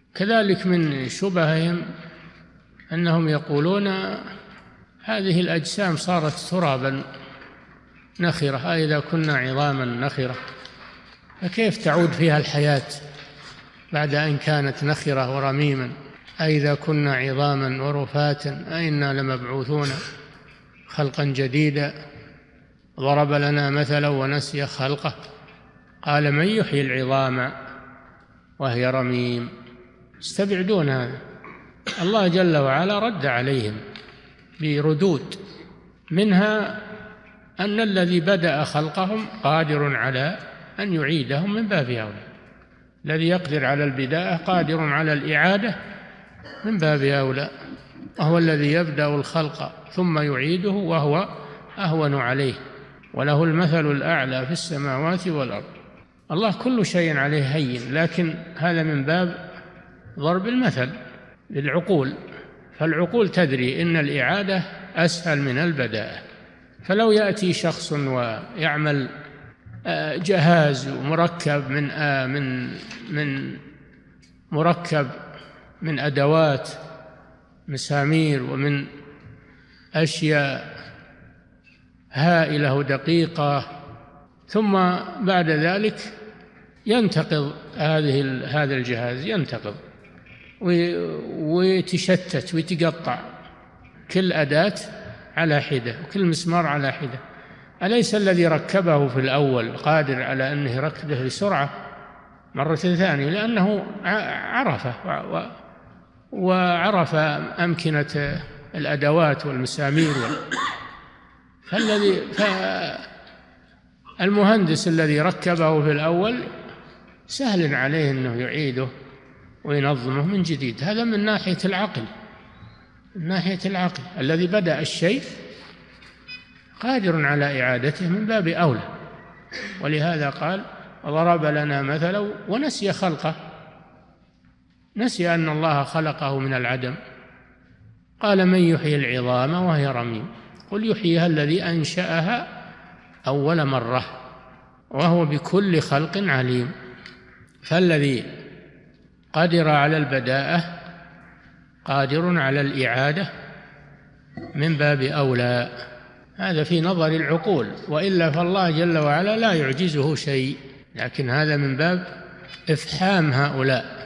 كذلك من شبههم أنهم يقولون هذه الأجسام صارت ترابا نخرة، إذا كنا عظاما نخرة فكيف تعود فيها الحياة بعد أن كانت نخرة ورميما؟ أئذا كنا عظاما ورفاتا أئنا لمبعوثون خلقا جديدا. ضرب لنا مثلا ونسي خلقه قال من يحيي العظام وهي رميم. يستبعدون هذا. الله جل وعلا رد عليهم بردود، منها أن الذي بدأ خلقهم قادر على أن يعيدهم من باب أولى. الذي يقدر على البداية قادر على الإعادة من باب أولى، وهو الذي يبدأ الخلق ثم يعيده وهو أهون عليه، وله المثل الأعلى في السماوات والأرض. الله كل شيء عليه هين، لكن هذا من باب ضرب المثل للعقول، فالعقول تدري إن الإعادة أسهل من البداءة. فلو يأتي شخص ويعمل جهاز مركب من أدوات مسامير ومن أشياء هائلة ودقيقة، ثم بعد ذلك ينتقض هذا الجهاز، ينتقض ويتشتت ويتقطع، كل أداة على حدة وكل مسمار على حدة. أليس الذي ركبه في الأول قادر على أنه يركبه بسرعة مرة ثانية؟ لأنه عرفه وعرف أمكنة الأدوات والمسامير فالمهندس الذي ركبه في الأول سهل عليه أنه يعيده وينظمه من جديد. هذا من ناحية العقل، من ناحية العقل الذي بدأ الشيء قادر على إعادته من باب أولى. ولهذا قال ضرب لنا مثلا ونسي خلقه، نسي أن الله خلقه من العدم. قال من يحيي العظام وهي رميم قل يحييها الذي أنشأها أول مرة وهو بكل خلق عليم. فالذي قادر على البداءة قادر على الإعادة من باب أولى. هذا في نظر العقول، وإلا فالله جل وعلا لا يعجزه شيء، لكن هذا من باب إفحام هؤلاء